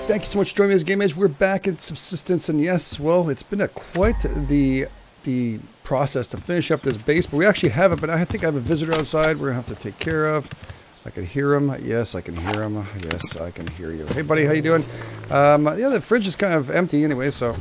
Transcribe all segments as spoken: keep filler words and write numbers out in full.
thank you so much for joining me as Game Edge. We're back at Subsistence, and yes, well, it's been a quite the the process to finish up this base, but we actually have it. But I think I have a visitor outside we're gonna have to take care of. I can hear him. Yes, I can hear him. Yes, I can hear you. Hey, buddy, how you doing? Um, yeah, the fridge is kind of empty anyway, so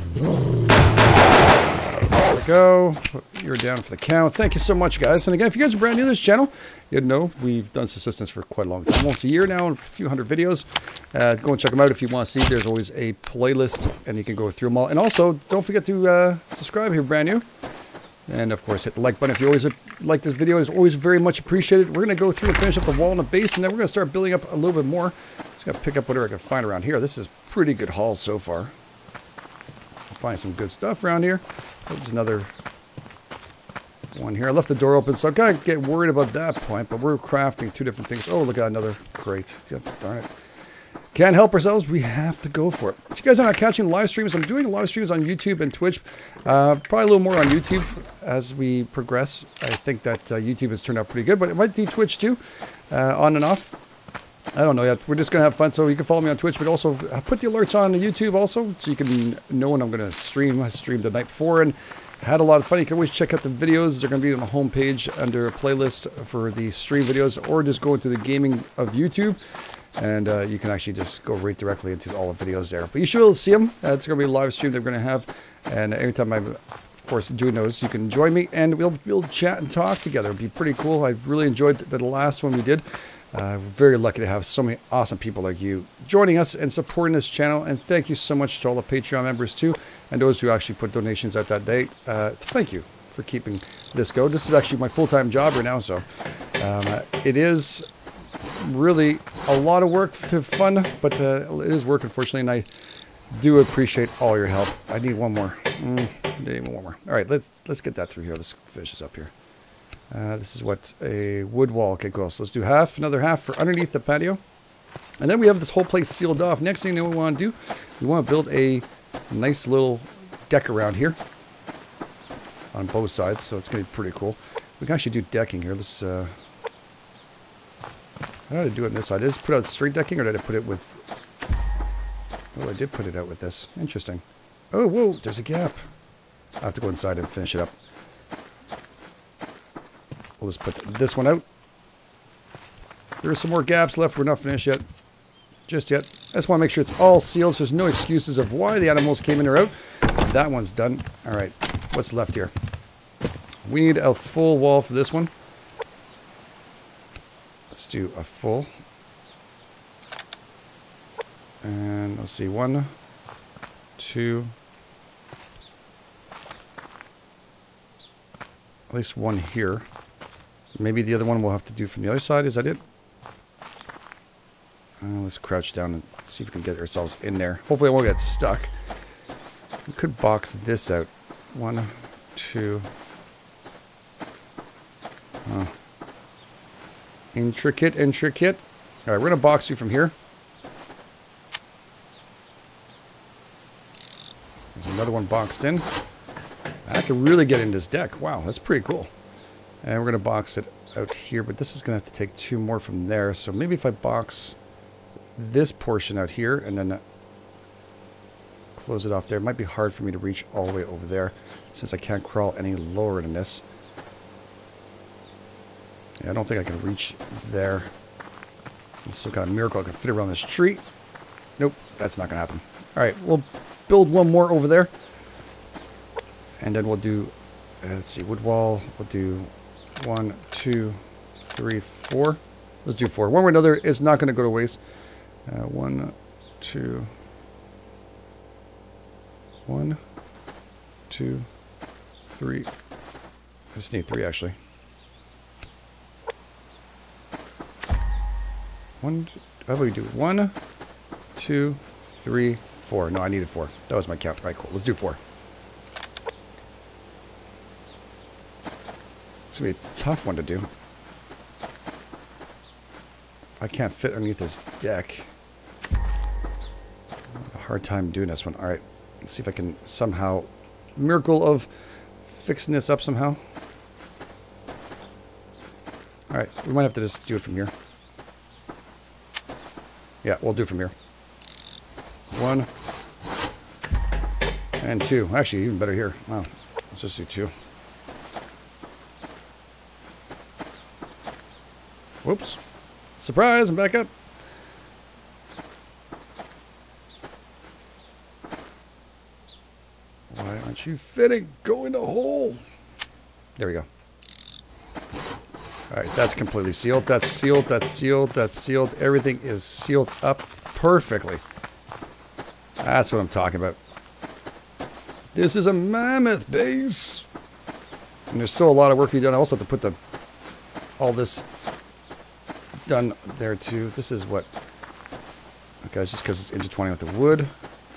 there we go. You're down for the count. Thank you so much, guys. And again, if you guys are brand new to this channel, you know we've done Subsistence for quite a long time, almost a year now, a few hundred videos. Uh, go and check them out if you want to see. There's always a playlist, and you can go through them all. And also, don't forget to uh, subscribe if you're brand new. And of course, hit the like button if you always like this video. It's always very much appreciated. We're going to go through and finish up the wall and the base, and then we're going to start building up a little bit more. Just got to pick up whatever I can find around here. This is pretty good haul so far. I'll find some good stuff around here. There's another one here. I left the door open, so I kind of get worried about that point, but we're crafting two different things. Oh, look at another crate. Darn it. Can't help ourselves. We have to go for it. If you guys are not catching live streams, I'm doing live streams on YouTube and Twitch. Uh, probably a little more on YouTube as we progress. I think that uh, YouTube has turned out pretty good, but it might do Twitch too, uh, on and off. I don't know yet. We're just going to have fun, so you can follow me on Twitch, but also put the alerts on YouTube also, so you can know when I'm going to stream. I streamed the night before and had a lot of fun. You can always check out the videos. They're going to be on the home page under a playlist for the stream videos, or just go into the gaming of YouTube. And uh, you can actually just go right directly into all the videos there. But you should be able to see them. Uh, it's going to be a live stream that we're going to have. And anytime I'm, of course, doing those, you can join me. And we'll be able to chat and talk together. It'll be pretty cool. I've really enjoyed the last one we did. Uh, we're very lucky to have so many awesome people like you joining us and supporting this channel. And thank you so much to all the Patreon members, too. And those who actually put donations out that day. Uh, thank you for keeping this go. This is actually my full-time job right now. So um, it is really a lot of work to fun, but uh, it is work, unfortunately, and I do appreciate all your help. I need one more. Mm, I need one more. All right, let's let's get that through here. Let's finish this up here. Uh, this is what a wood wall. Okay, cool. So let's do half, another half for underneath the patio, and then we have this whole place sealed off. Next thing we want to do, we want to build a nice little deck around here on both sides. So it's gonna be pretty cool. We can actually do decking here. Let's. Uh, How did I do it on this side? Did I just put out straight decking, or did I put it with... Oh, I did put it out with this. Interesting. Oh, whoa, there's a gap. I have to go inside and finish it up. We'll just put this one out. There are some more gaps left. We're not finished yet. Just yet. I just want to make sure it's all sealed, so there's no excuses of why the animals came in or out. That one's done. All right, what's left here? We need a full wall for this one. Let's do a full. And let's see, one, two, at least one here. Maybe the other one we'll have to do from the other side. Is that it? Uh, let's crouch down and see if we can get ourselves in there. Hopefully I won't get stuck. We could box this out. One, two. Oh. Intricate, intricate. All right, we're going to box you from here. There's another one boxed in. I can really get in this deck. Wow, that's pretty cool. And we're going to box it out here, but this is going to have to take two more from there. So maybe if I box this portion out here and then uh, close it off there. It might be hard for me to reach all the way over there since I can't crawl any lower than this. Yeah, I don't think I can reach there. It's some kind of miracle I can fit around this tree. Nope, that's not going to happen. All right, we'll build one more over there. And then we'll do, uh, let's see, wood wall. We'll do one, two, three, four. Let's do four. One way or another, it's not going to go to waste. Uh, one, two, one, two, three. I just need three, actually. One, how about we do one, two, three, four. No, I needed four. That was my count. All right, cool. Let's do four. It's going to be a tough one to do. If I can't fit underneath this deck, I have a hard time doing this one. All right, let's see if I can somehow, miracle of fixing this up somehow. All right, we might have to just do it from here. Yeah, we'll do it from here. One. And two. Actually, even better here. Wow. Let's just do two. Whoops. Surprise, I'm back up. Why aren't you fitting? Go in the hole. There we go. All right, that's completely sealed. That's sealed. That's sealed. That's sealed. Everything is sealed up perfectly. That's what I'm talking about. This is a mammoth base. And there's still a lot of work to be done. I also have to put the all this done there too. This is what... Okay, it's just because it's intertwining with the wood.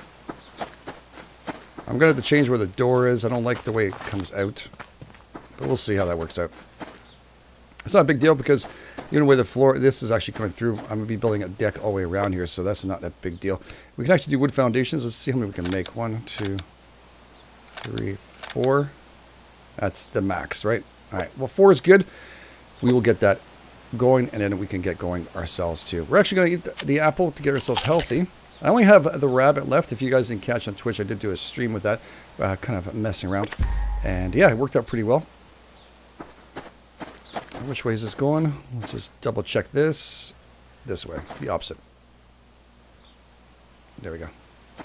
I'm going to have to change where the door is. I don't like the way it comes out. But we'll see how that works out. It's not a big deal because even where the floor, this is actually coming through. I'm going to be building a deck all the way around here, so that's not a big deal. We can actually do wood foundations. Let's see how many we can make. One, two, three, four. That's the max, right? All right. Well, four is good. We will get that going, and then we can get going ourselves too. We're actually going to eat the, the apple to get ourselves healthy. I only have the rabbit left. If you guys didn't catch on Twitch, I did do a stream with that, uh, kind of messing around. And yeah, it worked out pretty well. Which way is this going? Let's just double check this. This way, the opposite. There we go.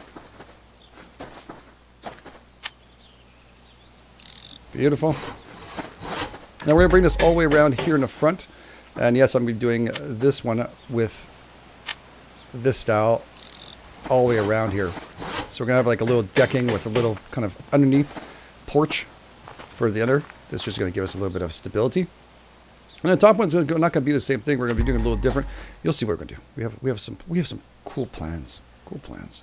Beautiful. Now we're going to bring this all the way around here in the front. And yes, I'm going to be doing this one with this style all the way around here. So we're going to have like a little decking with a little kind of underneath porch for the under. That's just going to give us a little bit of stability. And the top one's going to go, not going to be the same thing. We're going to be doing a little different. You'll see what we're going to do. We have we have some we have some cool plans. Cool plans.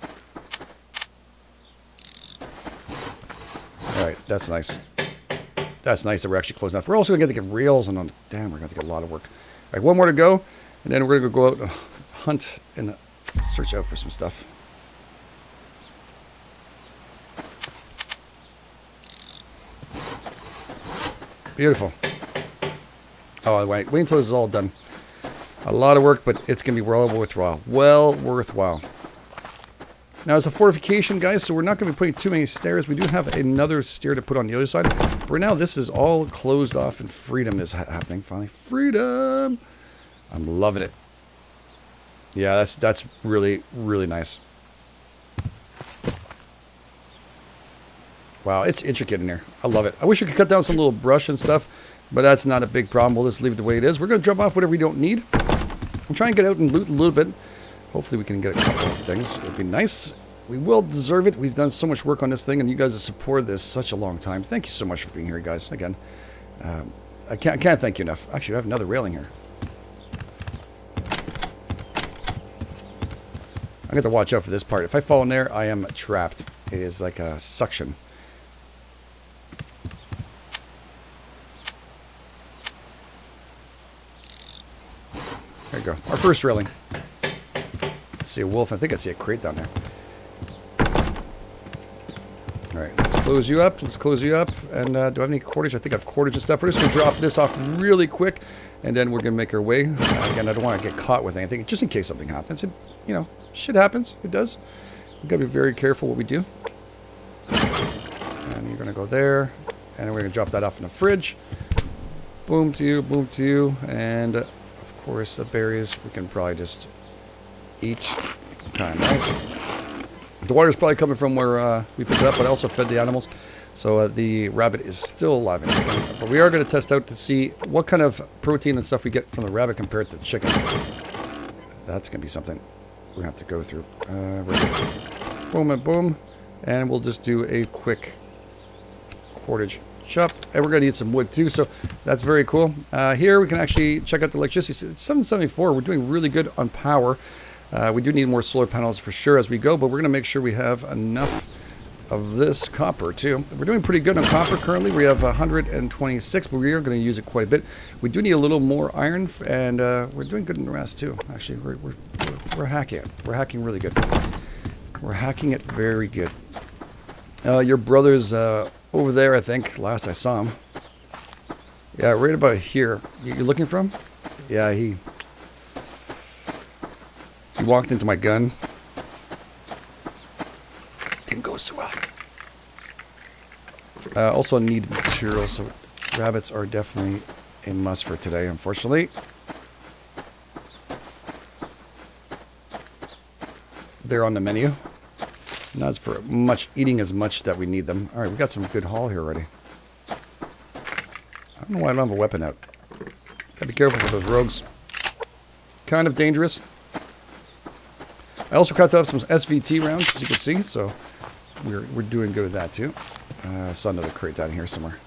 All right, that's nice. That's nice that we're actually closing off. We're also going to get to get rails and on. Damn, we're going to get a lot of work. All right, one more to go, and then we're going to go out and hunt and search out for some stuff. Beautiful. Oh, wait, wait until this is all done. A lot of work, but it's going to be well worthwhile. Well worthwhile. Now, it's a fortification, guys, so we're not going to be putting too many stairs. We do have another stair to put on the other side. But right now, this is all closed off, and freedom is ha happening finally. Freedom! I'm loving it. Yeah, that's that's really, really nice. Wow, it's intricate in here. I love it. I wish we could cut down some little brush and stuff, but that's not a big problem. We'll just leave it the way it is. We're going to drop off whatever we don't need. I'm trying to get out and loot a little bit. Hopefully we can get a couple of things. It'd be nice. We will deserve it. We've done so much work on this thing, and you guys have supported this such a long time. Thank you so much for being here, guys. Again, um, I, can't, I can't thank you enough. Actually, I have another railing here. I'm going to watch out for this part. If I fall in there, I am trapped. It is like a suction. There you go. Our first railing. I see a wolf. I think I see a crate down there. Alright, let's close you up. Let's close you up. And uh, do I have any cordage? I think I have cordage and stuff. We're just going to drop this off really quick. And then we're going to make our way. Uh, again, I don't want to get caught with anything. Just in case something happens. It, you know, shit happens. It does. We've got to be very careful what we do. And you're going to go there. And we're going to drop that off in the fridge. Boom to you. Boom to you. And... Uh, Of course, the berries we can probably just eat. Kind of nice. The water's probably coming from where uh, we picked it up, but I also fed the animals. So uh, the rabbit is still alive and kicking. But we are going to test out to see what kind of protein and stuff we get from the rabbit compared to the chicken. That's going to be something we have to go through. Uh, right. Boom and boom. And we'll just do a quick cordage chop. And we're going to need some wood too, so that's very cool. Uh, here we can actually check out the electricity. It's seven seventy-four. We're doing really good on power. Uh, we do need more solar panels for sure as we go, but we're going to make sure we have enough of this copper too. We're doing pretty good on copper currently. We have one hundred twenty-six, but we are going to use it quite a bit. We do need a little more iron, and uh, we're doing good in the rest too. Actually, we're, we're, we're, we're hacking it. We're hacking really good. We're hacking it very good. Uh, your brother's uh, over there, I think. Last I saw him. Yeah, right about here. You looking for him? Yeah, he... He walked into my gun. Uh, also need materials, so rabbits are definitely a must for today, unfortunately. They're on the menu. Not as for much eating as much that we need them. Alright, we got some good haul here already. I don't know why I don't have a weapon out. Gotta be careful with those rogues. Kind of dangerous. I also crafted up some S V T rounds, as you can see, so we're, we're doing good with that too. Uh, I saw another crate down here somewhere.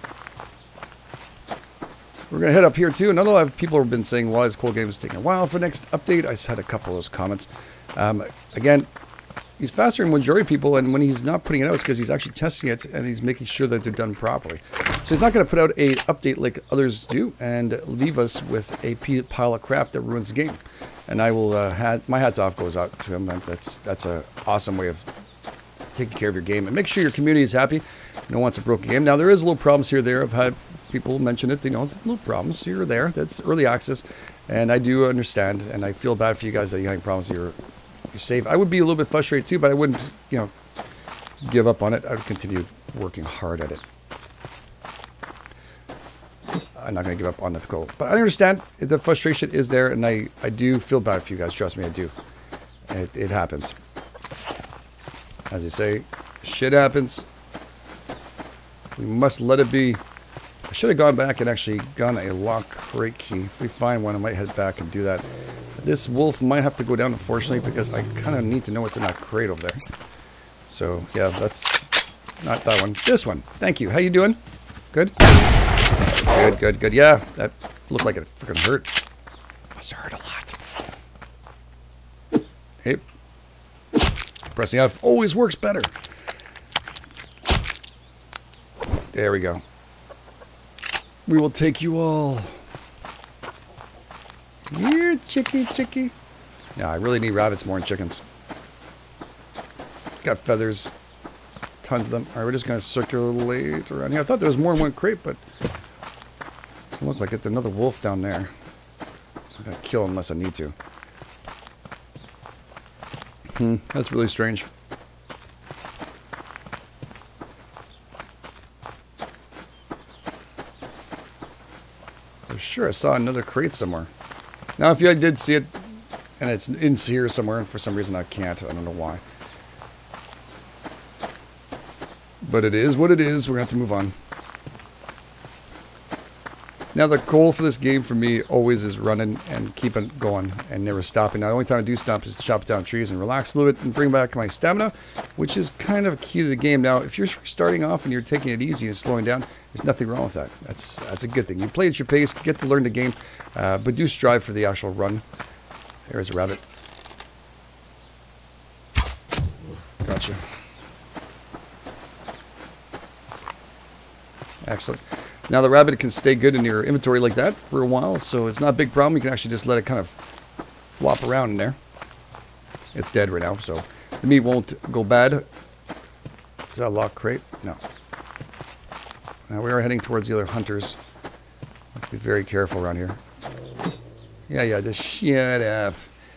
We're going to head up here too. Another lot of people have been saying, why is Cold Games taking a while for next update? I just had a couple of those comments. Um, again, he's faster than majority of people, and when he's not putting it out, it's because he's actually testing it and he's making sure that they're done properly. So he's not going to put out a update like others do and leave us with a pile of crap that ruins the game. And I will, uh, hat, my hats off goes out to him. That's that's an awesome way of taking care of your game. And make sure your community is happy. No one wants a broken game. Now, there is little problems here or there. I've had people mention it, you know, little problems here or there. That's early access. And I do understand, and I feel bad for you guys that you're having problems with your, your save. I would be a little bit frustrated too, but I wouldn't, you know, give up on it. I would continue working hard at it. I'm not going to give up on the goal. But I understand the frustration is there, and I, I do feel bad for you guys. Trust me, I do. It, it happens. As you say, shit happens. We must let it be. I should have gone back and actually gotten a lock crate key. If we find one, I might head back and do that. This wolf might have to go down, unfortunately, because I kind of need to know what's in that crate over there. So, yeah, that's not that one. This one. Thank you. How you doing? Good? Good, good, good. Yeah, that looked like it freaking hurt. Must have hurt a lot. Hey. Pressing F always works better. There we go. We will take you all. Here, chicky, chicky. Yeah, I really need rabbits more than chickens. It's got feathers. Tons of them. Alright, we're just going to circulate around here. I thought there was more in one crate, but it doesn't look like it. There's another wolf down there. I'm going to kill him unless I need to. Hmm, that's really strange. I'm sure I saw another crate somewhere. Now, if you did see it, and it's in here somewhere, and for some reason I can't, I don't know why. But it is what it is. We're going to have to move on. Now, the goal for this game for me always is running and keeping going and never stopping. Now, the only time I do stop is chop down trees and relax a little bit and bring back my stamina, which is kind of key to the game. Now, if you're starting off and you're taking it easy and slowing down, there's nothing wrong with that. That's that's a good thing. You play at your pace, get to learn the game, uh, but do strive for the actual run. There's a rabbit. Gotcha. Excellent. Now the rabbit can stay good in your inventory like that for a while, so it's not a big problem. You can actually just let it kind of flop around in there. It's dead right now, so the meat won't go bad. Is that a lock crate? No. Now we are heading towards the other hunters. Be very careful around here. Yeah, yeah, just shut up.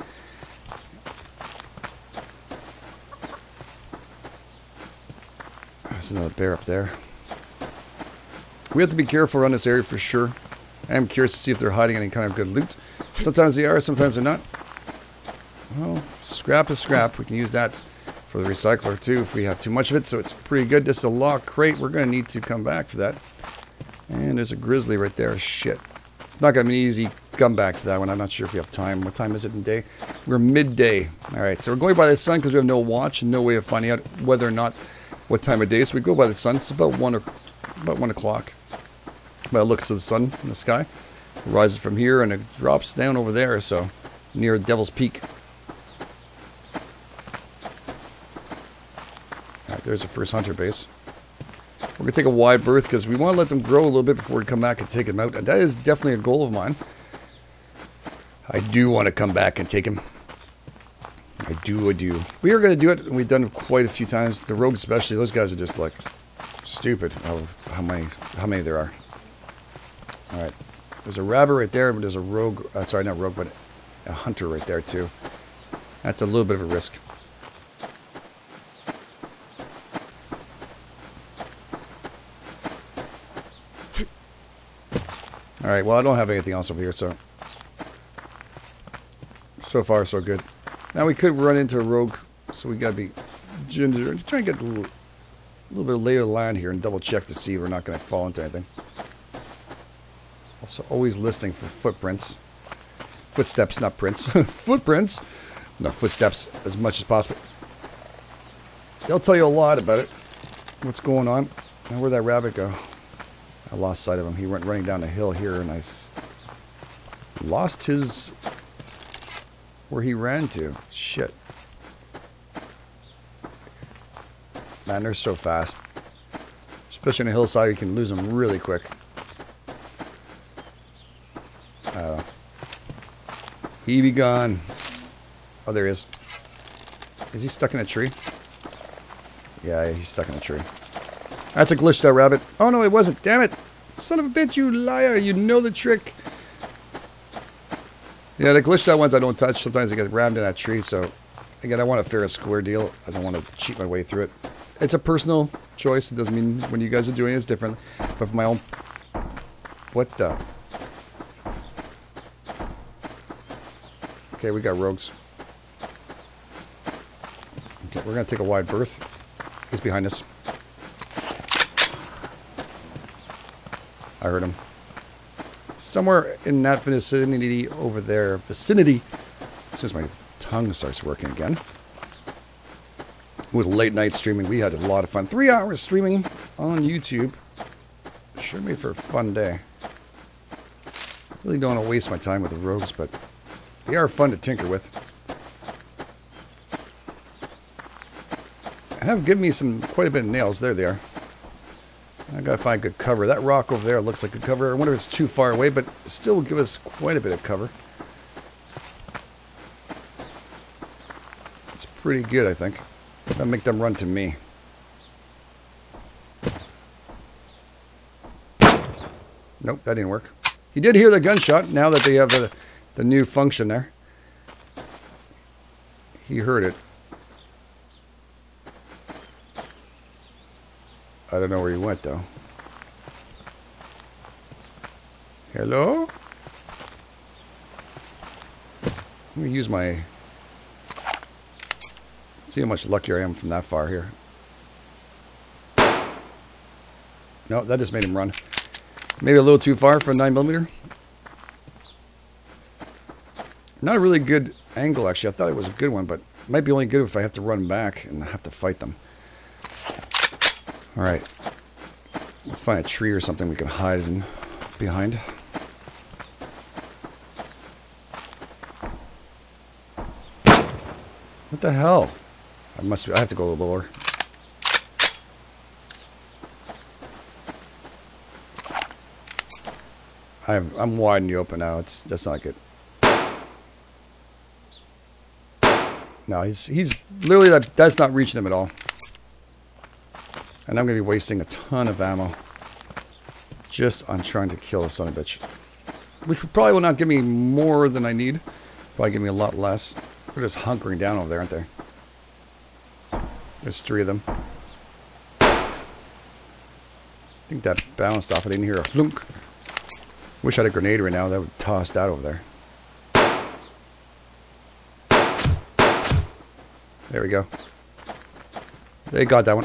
There's another bear up there. We have to be careful around this area for sure. I am curious to see if they're hiding any kind of good loot. Sometimes they are, sometimes they're not. Well, scrap is scrap. We can use that for the recycler too if we have too much of it, so it's pretty good. This is a lock crate. We're going to need to come back for that. And there's a grizzly right there. Shit. Not going to be easy come back for that one. I'm not sure if we have time. What time is it in day? We're midday. Alright, so we're going by the sun because we have no watch and no way of finding out whether or not what time of day. So we go by the sun. It's about one or about one o'clock. But it looks to the sun in the sky. It rises from here and it drops down over there, so near Devil's Peak. Alright, there's the first hunter base. We're going to take a wide berth because we want to let them grow a little bit before we come back and take them out. And that is definitely a goal of mine. I do want to come back and take them. I do, I do. We are going to do it, and we've done it quite a few times. The rogues especially, those guys are just like stupid how, how many how many there are. Alright. There's a rabbit right there, but there's a rogue, uh, sorry, not rogue, but a hunter right there too. That's a little bit of a risk. All right, well, I don't have anything else over here, so... So far, so good. Now, we could run into a rogue, so we gotta be ginger. Just try and get a little, a little bit of lay of the land here and double check to see we're not gonna fall into anything. Also, always listening for footprints. Footsteps, not prints. Footprints! No, footsteps as much as possible. They'll tell you a lot about it. What's going on. Now, where'd that rabbit go? I lost sight of him. He went running down the hill here, and I s lost his... where he ran to. Shit. Man, they're so fast. Especially on a hillside, you can lose them really quick. Uh, he be gone. Oh, there he is. Is he stuck in a tree? Yeah, he's stuck in a tree. That's a glitched out rabbit. Oh, no, it wasn't. Damn it. Son of a bitch, you liar. You know the trick. Yeah, the glitched out ones I don't touch. Sometimes they get rammed in that tree, so... Again, I want a fair and square deal. I don't want to cheat my way through it. It's a personal choice. It doesn't mean when you guys are doing it, it's different. But for my own... What the... Okay, we got rogues. Okay, we're going to take a wide berth. He's behind us. I heard him. Somewhere in that vicinity over there. Vicinity. As soon as my tongue starts working again. It was late night streaming. We had a lot of fun. Three hours streaming on YouTube. Sure made for a fun day. Really don't want to waste my time with the rogues, but they are fun to tinker with. And have given me some quite a bit of nails. There they are. I gotta find good cover. That rock over there looks like good cover. I wonder if it's too far away, but still will give us quite a bit of cover. It's pretty good, I think. That'll make them run to me. Nope, that didn't work. He did hear the gunshot now that they have the, the new function there. He heard it. I don't know where he went, though. Hello? Let me use my... See how much luckier I am from that far here. No, that just made him run. Maybe a little too far for a nine millimeter. Not a really good angle, actually. I thought it was a good one, but it might be only good if I have to run back and have to fight them. Alright. Let's find a tree or something we can hide in behind. What the hell? I must I have to go lower. I've, I'm wide in the open now. It's that's not good. No, he's he's literally that that's not reaching him at all. And I'm going to be wasting a ton of ammo just on trying to kill a son of a bitch. Which probably will not give me more than I need. Probably give me a lot less. They're just hunkering down over there, aren't they? There's three of them. I think that bounced off. I didn't hear a flunk. Wish I had a grenade right now. That would toss that over there. There we go. They got that one.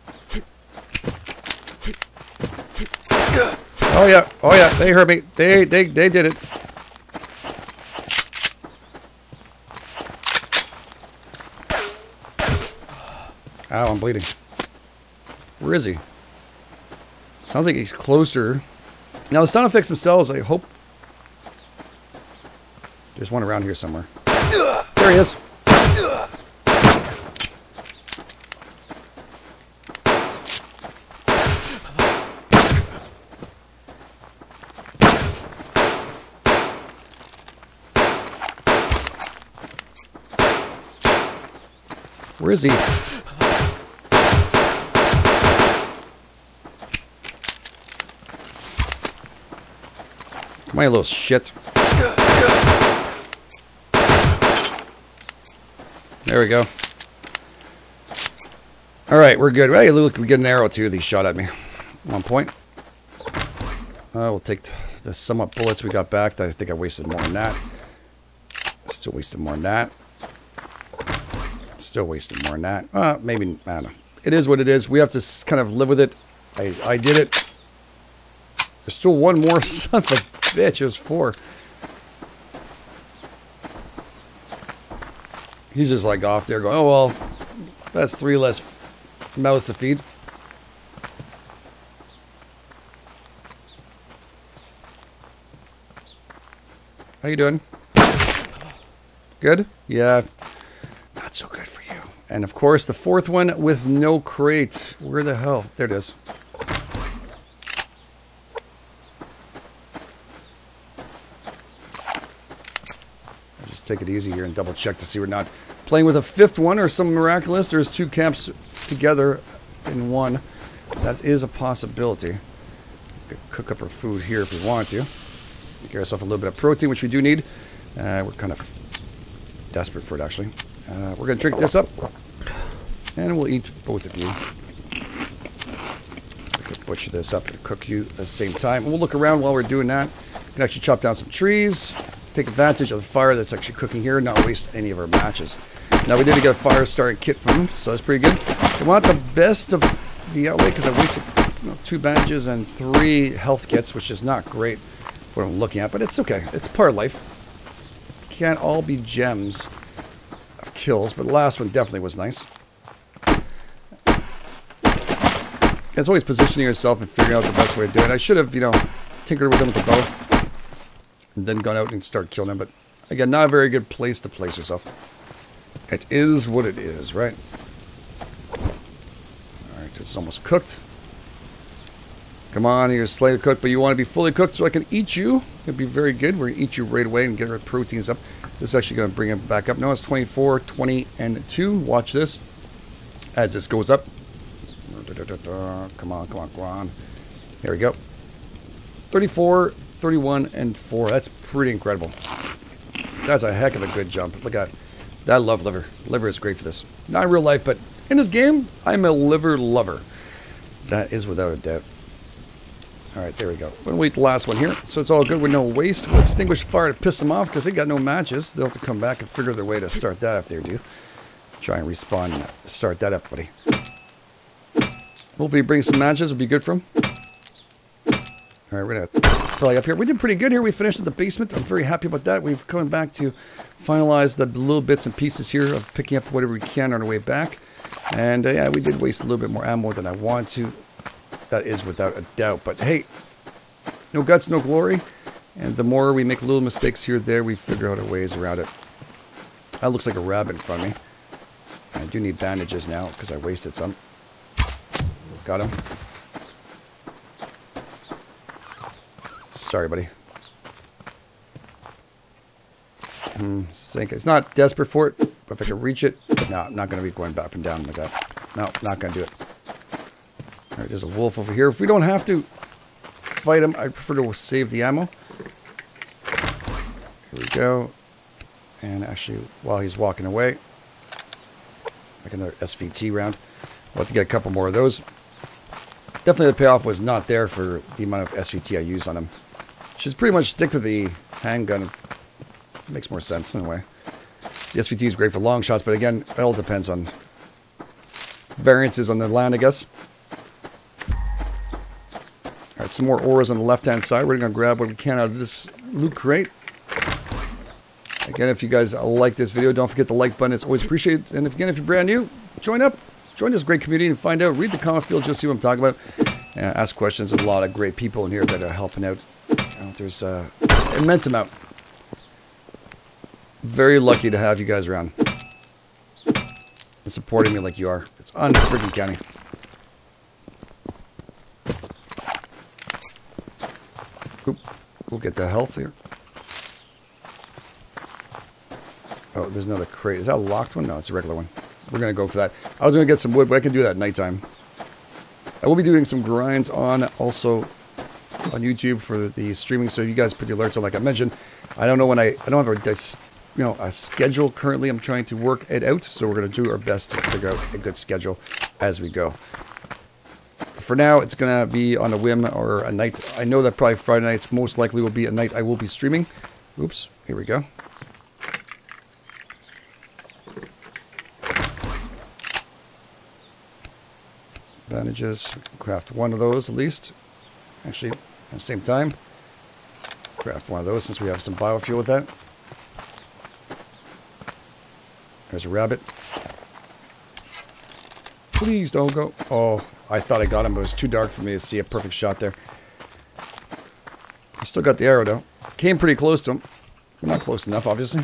Oh yeah, oh yeah, they heard me. They they they did it. Ow, I'm bleeding. Where is he? Sounds like he's closer. Now the sound effects themselves, I hope. There's one around here somewhere. There he is. Where is he? Come on, you little shit. There we go. Alright, we're good. Hey, look, we get an arrow too. He shot at me. One point. Uh, we'll take the the somewhat bullets we got back. That I think I wasted more than that. Still wasted more than that. Still wasted more than that. Uh, maybe, I don't know. It is what it is. We have to kind of live with it. I, I did it. There's still one more. Son of a bitch. It was four. He's just like off there going, oh, well, that's three less mouths to feed. How you doing? Good? Yeah. Not so good for you. And of course, the fourth one with no crate. Where the hell? There it is. I'll just take it easy here and double check to see we're not playing with a fifth one or some miraculous. There's two camps together in one. That is a possibility. We could cook up our food here if we want to. Get ourselves a little bit of protein, which we do need. Uh, we're kind of desperate for it, actually. Uh, we're going to drink this up. And we'll eat both of you. We could butcher this up and cook you at the same time. And we'll look around while we're doing that. We can actually chop down some trees. Take advantage of the fire that's actually cooking here. Not waste any of our matches. Now, we did get a fire starting kit from them, so that's pretty good. We want the best of the outlay because I wasted you know, two bandages and three health kits, which is not great for what I'm looking at, but it's okay. It's part of life. Can't all be gems of kills, but the last one definitely was nice. It's always positioning yourself and figuring out the best way to do it. I should have, you know, tinkered with them with the bow and then gone out and started killing them, but again, not a very good place to place yourself. It is what it is, right? Alright, it's almost cooked. Come on, you're slightly cooked, but you want to be fully cooked so I can eat you. It'd be very good. We're going to eat you right away and get our proteins up. This is actually going to bring it back up. Now it's twenty-four, twenty, and two. Watch this. As this goes up. Come on, come on, come on. There we go. thirty-four, thirty-one, and four. That's pretty incredible. That's a heck of a good jump. Look at that. I love liver. Liver is great for this. Not in real life, but in this game, I'm a liver lover. That is without a doubt. Alright, there we go. We're going to wait the last one here. So it's all good with no waste. We'll extinguish fire to piss them off because they got no matches. They'll have to come back and figure their way to start that if they do. Try and respawn and start that up, buddy. Hopefully bring some matches. Will be good for them. Alright, we're going to fill up here. We did pretty good here. We finished in the basement. I'm very happy about that. We've come back to finalize the little bits and pieces here of picking up whatever we can on our way back. And uh, yeah, we did waste a little bit more ammo than I wanted to. That is without a doubt. But hey, no guts, no glory. And the more we make little mistakes here or there, we figure out our ways around it. That looks like a rabbit in front of me. I do need bandages now because I wasted some. Got him. Sorry, buddy. Hmm, sink. It's not desperate for it, but if I can reach it, no, I'm not going to be going up and down like that. No, not going to do it. All right, there's a wolf over here. If we don't have to fight him, I prefer to save the ammo. Here we go. And actually, while he's walking away, like another S V T round. We'll have to get a couple more of those. Definitely the payoff was not there for the amount of S V T I used on him. Should pretty much stick with the handgun. It makes more sense in a way. The S V T is great for long shots, but again, it all depends on variances on the land, I guess. Alright, some more auras on the left-hand side. We're going to grab what we can out of this loot crate. Again, if you guys like this video, don't forget the like button. It's always appreciated. And if, again, if you're brand new, join up. Join this great community and find out. Read the comment field. You'll see what I'm talking about. Uh, ask questions. There's a lot of great people in here that are helping out. You know, there's an uh, immense amount. Very lucky to have you guys around. And supporting me like you are. It's unfreaking county. Oop. We'll get the health here. Oh, there's another crate. Is that a locked one? No, it's a regular one. We're going to go for that. I was going to get some wood, but I can do that at nighttime. I will be doing some grinds on also on YouTube for the streaming, so you guys put the alerts on like I mentioned. I don't know when I... I don't have a, you know, a schedule currently. I'm trying to work it out, so we're going to do our best to figure out a good schedule as we go. for now, it's going to be on a whim or a night. I know that probably Friday nights most likely will be a night I will be streaming. Oops, here we go. Bandages, craft one of those at least. Actually, at the same time, craft one of those since we have some biofuel with that. There's a rabbit. Please don't go. Oh, I thought I got him, but it was too dark for me to see a perfect shot there. I still got the arrow though. Came pretty close to him. Not close enough, obviously.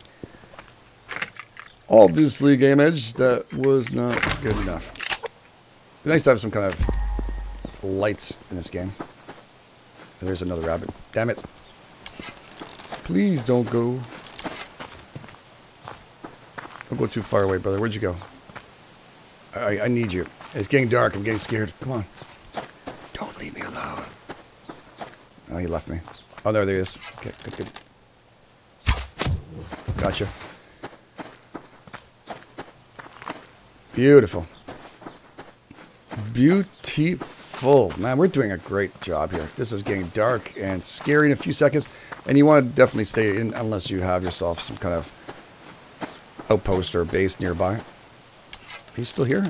Obviously, Game Edge, that was not good enough. It'd be nice to have some kind of lights in this game. And there's another rabbit. Damn it. Please don't go. Don't go too far away, brother. Where'd you go? I, I need you. It's getting dark. I'm getting scared. Come on. Don't leave me alone. Oh, he left me. Oh, there, there he is. Okay, good, good. Gotcha. Beautiful. Beautiful. Man, we're doing a great job here. This is getting dark and scary in a few seconds. And you want to definitely stay in unless you have yourself some kind of outpost or base nearby. Are you still here?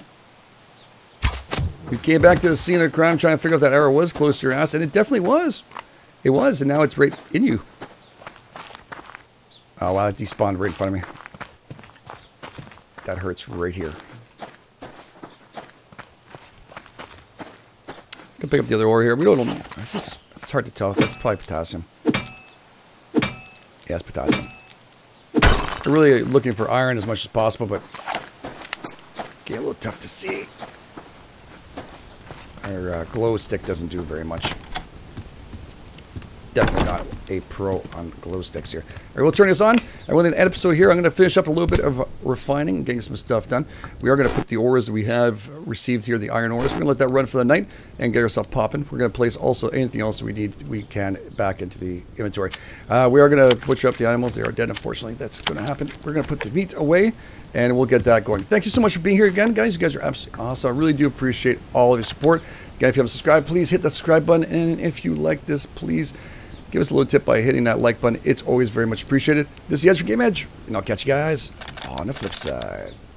We came back to the scene of the crime trying to figure out if that arrow was close to your ass. And it definitely was. It was. And now it's right in you. Oh, wow. It despawned right in front of me. That hurts right here. Can pick up the other ore here. We don't know. It's just, it's hard to tell. That's probably potassium. Yeah, it's potassium. We're really looking for iron as much as possible, but getting a little tough to see. Our uh, glow stick doesn't do very much. Definitely not a pro on glow sticks here. All right, we'll turn this on. I want an episode here. I'm going to finish up a little bit of refining and getting some stuff done. We are going to put the ores that we have received here, the iron ores. We're going to let that run for the night and get ourselves popping. We're going to place also anything else that we need, we can back into the inventory. Uh, we are going to butcher up the animals. They are dead, unfortunately. That's going to happen. We're going to put the meat away and we'll get that going. Thank you so much for being here again, guys. You guys are absolutely awesome. I really do appreciate all of your support. Again, if you haven't subscribed, please hit that subscribe button. And if you like this, please give us a little tip by hitting that like button. It's always very much appreciated. This is the Edge for Game Edge, and I'll catch you guys on the flip side.